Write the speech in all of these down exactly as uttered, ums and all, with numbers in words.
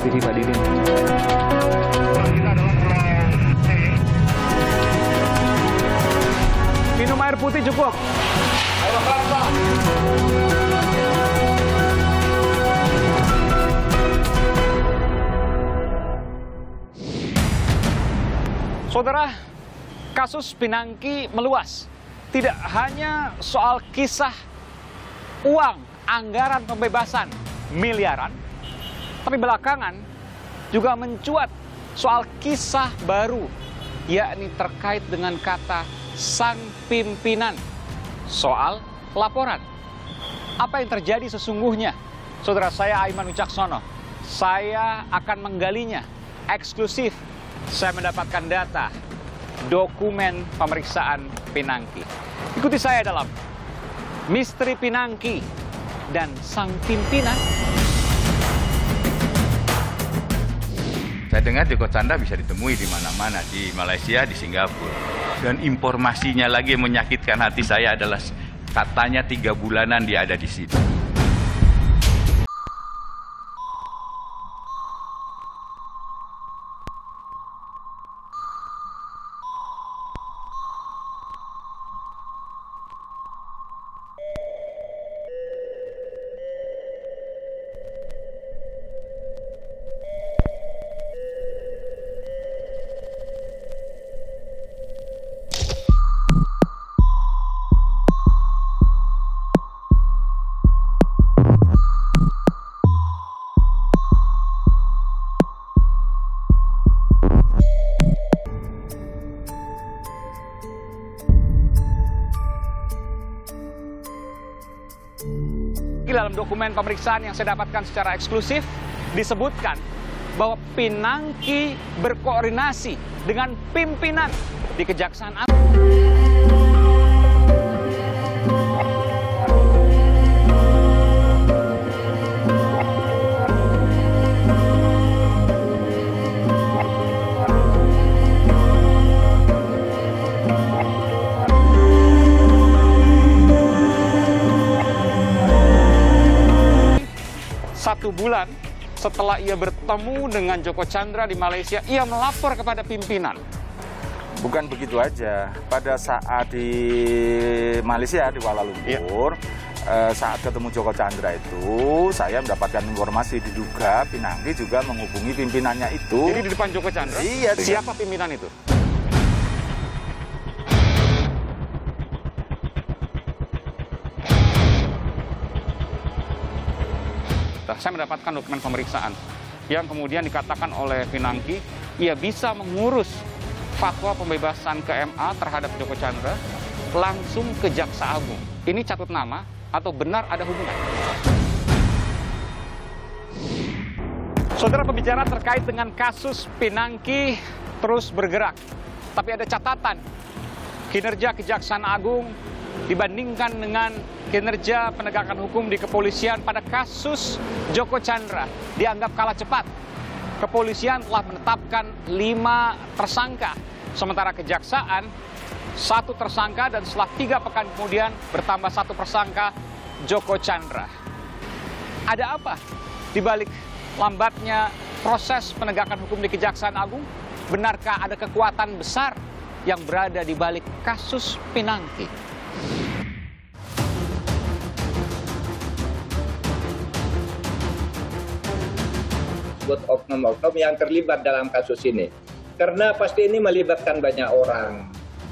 P D Pak Didin. Minum air putih cukup. Ayo, Pak. Saudara, kasus Pinangki meluas. Tidak hanya soal kisah uang, anggaran pembebasan miliaran, tapi belakangan juga mencuat soal kisah baru, yakni terkait dengan kata sang pimpinan. Soal laporan. Apa yang terjadi sesungguhnya? Saudara saya, Aiman Wicaksono, saya akan menggalinya eksklusif. Saya mendapatkan data dokumen pemeriksaan Pinangki. Ikuti saya dalam Misteri Pinangki dan sang pimpinan. Saya dengar Joko Chandra bisa ditemui di mana-mana, di Malaysia, di Singapura. Dan informasinya lagi yang menyakitkan hati saya adalah katanya tiga bulanan dia ada di situ. Dalam dokumen pemeriksaan yang saya dapatkan secara eksklusif disebutkan bahwa Pinangki berkoordinasi dengan pimpinan di Kejaksaan Agung. Satu bulan setelah ia bertemu dengan Joko Chandra di Malaysia, ia melapor kepada pimpinan. Bukan begitu aja. Pada saat di Malaysia, di Kuala Lumpur, ya. eh, saat ketemu Joko Chandra itu, saya mendapatkan informasi diduga Pinangki juga menghubungi pimpinannya itu. Jadi di depan Joko Chandra? Iya. Siapa pimpinan itu? Saya mendapatkan dokumen pemeriksaan yang kemudian dikatakan oleh Pinangki, ia bisa mengurus fatwa pembebasan ke M A terhadap Joko Chandra langsung ke Jaksa Agung. Ini catut nama atau benar ada hubungan? Saudara, pembicaraan terkait dengan kasus Pinangki terus bergerak. Tapi ada catatan, kinerja Kejaksaan Agung dibandingkan dengan kinerja penegakan hukum di kepolisian pada kasus Joko Chandra dianggap kalah cepat. Kepolisian telah menetapkan lima tersangka, sementara kejaksaan satu tersangka dan setelah tiga pekan kemudian bertambah satu tersangka, Joko Chandra. Ada apa di balik lambatnya proses penegakan hukum di Kejaksaan Agung? Benarkah ada kekuatan besar yang berada di balik kasus Pinangki? Buat oknum-oknum yang terlibat dalam kasus ini. Karena pasti ini melibatkan banyak orang.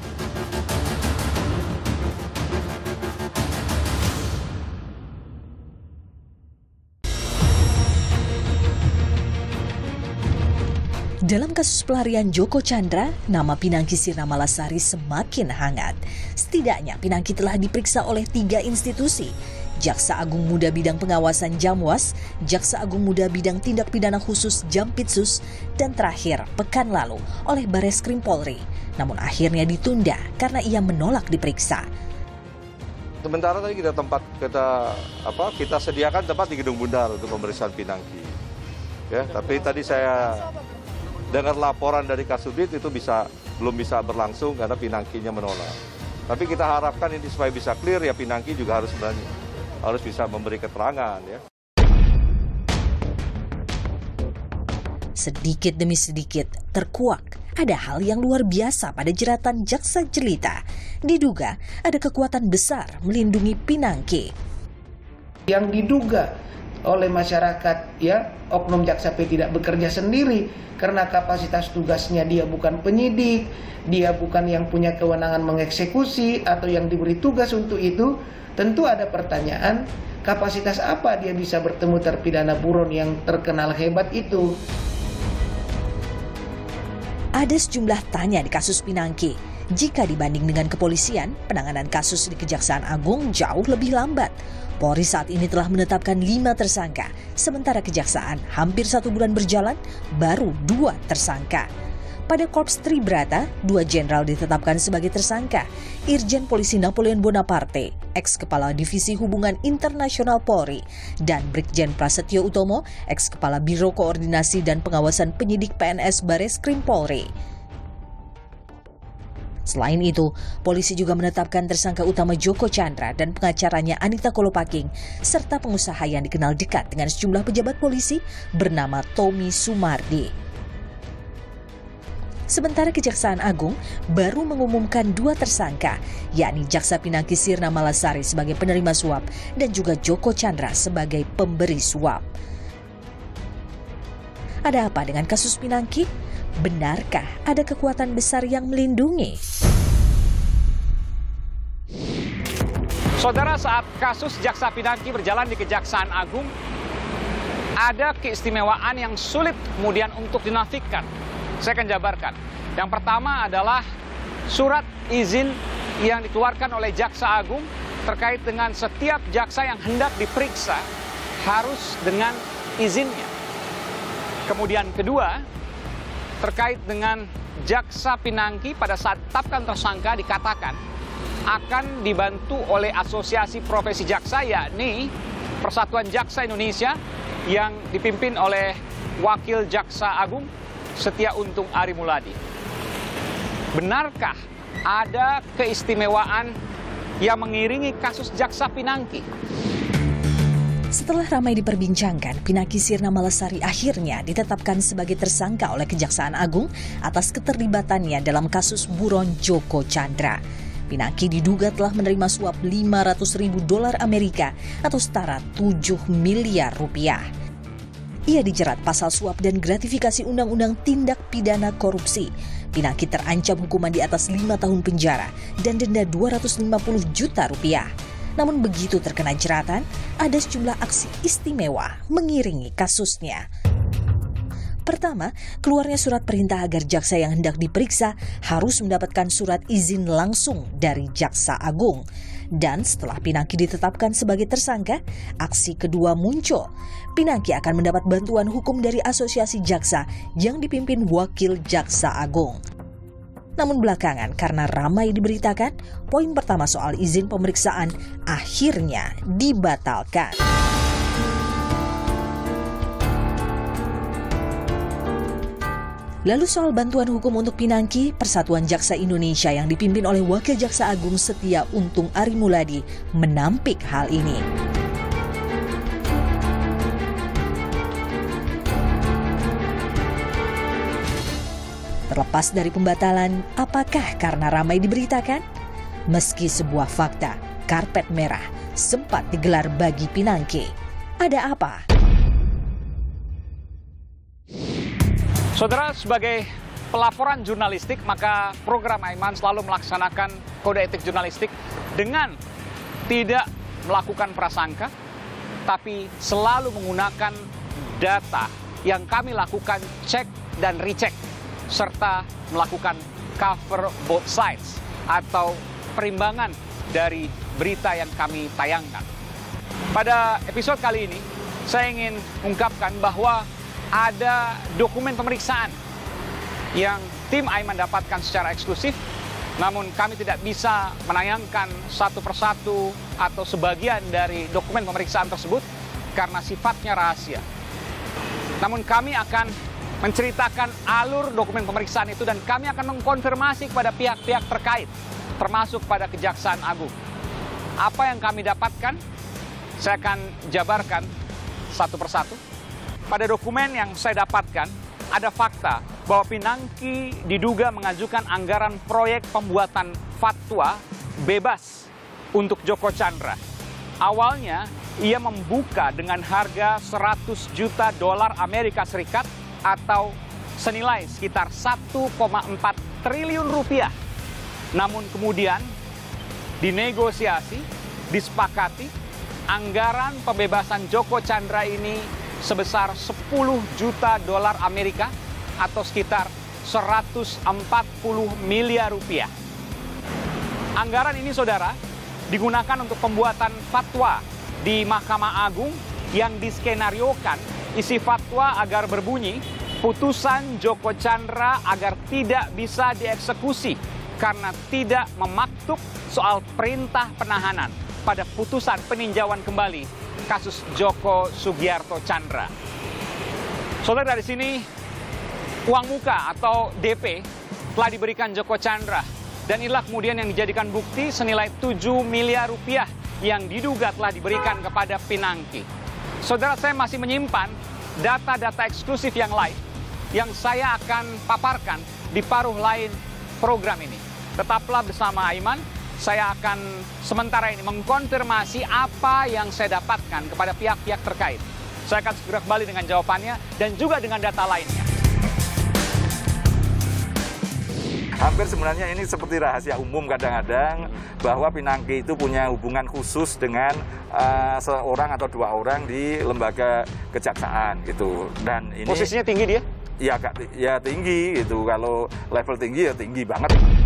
Dalam kasus pelarian Joko Chandra, nama Pinangki Sirna Malasari semakin hangat. Setidaknya Pinangki telah diperiksa oleh tiga institusi. Jaksa Agung Muda Bidang Pengawasan Jamwas, Jaksa Agung Muda Bidang Tindak Pidana Khusus Jampitsus, dan terakhir pekan lalu oleh Bareskrim Polri. Namun akhirnya ditunda karena ia menolak diperiksa. Sementara tadi kita tempat kita apa kita sediakan tempat di Gedung Bundar untuk pemeriksaan Pinangki. Ya, tapi tadi saya dengar laporan dari Kasubdit itu bisa belum bisa berlangsung karena Pinangkinya menolak. Tapi kita harapkan ini supaya bisa clear ya, Pinangki juga harus berani. harus bisa memberi keterangan ya. sedikit demi sedikit terkuak. Ada hal yang luar biasa pada jeratan jaksa jelita. Diduga ada kekuatan besar melindungi Pinangki. Yang diduga oleh masyarakat, ya, oknum jaksa P tidak bekerja sendiri karena kapasitas tugasnya dia bukan penyidik, dia bukan yang punya kewenangan mengeksekusi atau yang diberi tugas untuk itu. Tentu ada pertanyaan, kapasitas apa dia bisa bertemu terpidana buron yang terkenal hebat itu? Ada sejumlah tanya di kasus Pinangki. Jika dibanding dengan kepolisian, penanganan kasus di Kejaksaan Agung jauh lebih lambat. Polri saat ini telah menetapkan lima tersangka, sementara Kejaksaan hampir satu bulan berjalan, baru dua tersangka. Pada Korps Tribrata, dua jenderal ditetapkan sebagai tersangka. Irjen Polisi Napoleon Bonaparte, ex-kepala Divisi Hubungan Internasional Polri, dan Brigjen Prasetyo Utomo, ex-kepala Biro Koordinasi dan Pengawasan Penyidik P N S Bareskrim Polri. Selain itu, polisi juga menetapkan tersangka utama Joko Chandra dan pengacaranya Anita Kolopaking, serta pengusaha yang dikenal dekat dengan sejumlah pejabat polisi bernama Tommy Sumardi. Sementara Kejaksaan Agung baru mengumumkan dua tersangka, yakni Jaksa Pinangki Sirna Malasari sebagai penerima suap dan juga Joko Chandra sebagai pemberi suap. Ada apa dengan kasus Pinangki? Benarkah ada kekuatan besar yang melindungi? Saudara, saat kasus Jaksa Pinangki berjalan di Kejaksaan Agung, ada keistimewaan yang sulit kemudian untuk dinafikan. Saya akan jabarkan. Yang pertama adalah surat izin yang dikeluarkan oleh Jaksa Agung terkait dengan setiap jaksa yang hendak diperiksa harus dengan izinnya. Kemudian kedua, terkait dengan Jaksa Pinangki pada saat ditetapkan tersangka dikatakan akan dibantu oleh Asosiasi Profesi Jaksa, yakni Persatuan Jaksa Indonesia yang dipimpin oleh Wakil Jaksa Agung Setia Untung Ari Muladi. Benarkah ada keistimewaan yang mengiringi kasus Jaksa Pinangki? Setelah ramai diperbincangkan, Pinangki Sirna Malasari akhirnya ditetapkan sebagai tersangka oleh Kejaksaan Agung atas keterlibatannya dalam kasus buron Joko Chandra. Pinangki diduga telah menerima suap lima ratus ribu dolar Amerika atau setara tujuh miliar rupiah. Ia dijerat pasal suap dan gratifikasi Undang-Undang Tindak Pidana Korupsi. Pinangki terancam hukuman di atas lima tahun penjara dan denda dua ratus lima puluh juta rupiah. Namun begitu terkena jeratan, ada sejumlah aksi istimewa mengiringi kasusnya. Pertama, keluarnya surat perintah agar jaksa yang hendak diperiksa harus mendapatkan surat izin langsung dari Jaksa Agung. Dan setelah Pinangki ditetapkan sebagai tersangka, aksi kedua muncul. Pinangki akan mendapat bantuan hukum dari Asosiasi Jaksa yang dipimpin Wakil Jaksa Agung. Namun belakangan karena ramai diberitakan, poin pertama soal izin pemeriksaan akhirnya dibatalkan. Lalu soal bantuan hukum untuk Pinangki, Persatuan Jaksa Indonesia yang dipimpin oleh Wakil Jaksa Agung Setia Untung Ari Muladi menampik hal ini. Terlepas dari pembatalan, apakah karena ramai diberitakan? Meski sebuah fakta, karpet merah sempat digelar bagi Pinangki. Ada apa? Saudara, sebagai pelaporan jurnalistik, maka program Aiman selalu melaksanakan kode etik jurnalistik dengan tidak melakukan prasangka, tapi selalu menggunakan data yang kami lakukan cek dan recheck, serta melakukan cover both sides atau perimbangan dari berita yang kami tayangkan. Pada episode kali ini, saya ingin ungkapkan bahwa ada dokumen pemeriksaan yang tim Aiman dapatkan secara eksklusif, namun kami tidak bisa menayangkan satu persatu atau sebagian dari dokumen pemeriksaan tersebut karena sifatnya rahasia. Namun kami akan menceritakan alur dokumen pemeriksaan itu dan kami akan mengkonfirmasi kepada pihak-pihak terkait, termasuk pada Kejaksaan Agung. Apa yang kami dapatkan, saya akan jabarkan satu persatu. Pada dokumen yang saya dapatkan, ada fakta bahwa Pinangki diduga mengajukan anggaran proyek pembuatan fatwa bebas untuk Joko Chandra. Awalnya, ia membuka dengan harga seratus juta dolar Amerika Serikat atau senilai sekitar satu koma empat triliun rupiah. Namun kemudian dinegosiasi, disepakati, anggaran pembebasan Joko Chandra ini sebesar sepuluh juta dolar Amerika atau sekitar seratus empat puluh miliar rupiah. Anggaran ini, saudara, digunakan untuk pembuatan fatwa di Mahkamah Agung yang diskenariokan isi fatwa agar berbunyi putusan Joko Chandra agar tidak bisa dieksekusi karena tidak memaktub soal perintah penahanan pada putusan peninjauan kembali kasus Joko Sugiarto Chandra. Saudara, dari sini uang muka atau D P telah diberikan Joko Chandra dan inilah kemudian yang dijadikan bukti senilai tujuh miliar rupiah yang diduga telah diberikan kepada Pinangki. Saudara, saya masih menyimpan data-data eksklusif yang lain yang saya akan paparkan di paruh lain program ini. Tetaplah bersama Aiman, saya akan sementara ini mengkonfirmasi apa yang saya dapatkan kepada pihak-pihak terkait. Saya akan segera kembali dengan jawabannya dan juga dengan data lainnya. Hampir sebenarnya ini seperti rahasia umum kadang-kadang bahwa Pinangki itu punya hubungan khusus dengan uh, seorang atau dua orang di lembaga kejaksaan gitu. Dan ini posisinya tinggi dia? Ya, ya tinggi gitu. Kalau level tinggi ya tinggi banget.